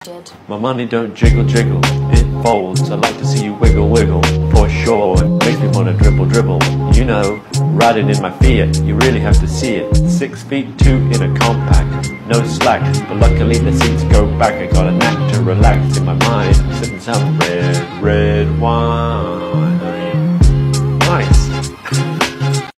did. My money don't jiggle jiggle, it folds. I like to see you wiggle wiggle, for sure. It makes me wanna dribble dribble. You know, riding in my Fiat, you really have to see it. 6'2" in a compact, no slack. But luckily the seats go back. I got a knack to relax in my mind. I'm sipping some red wine.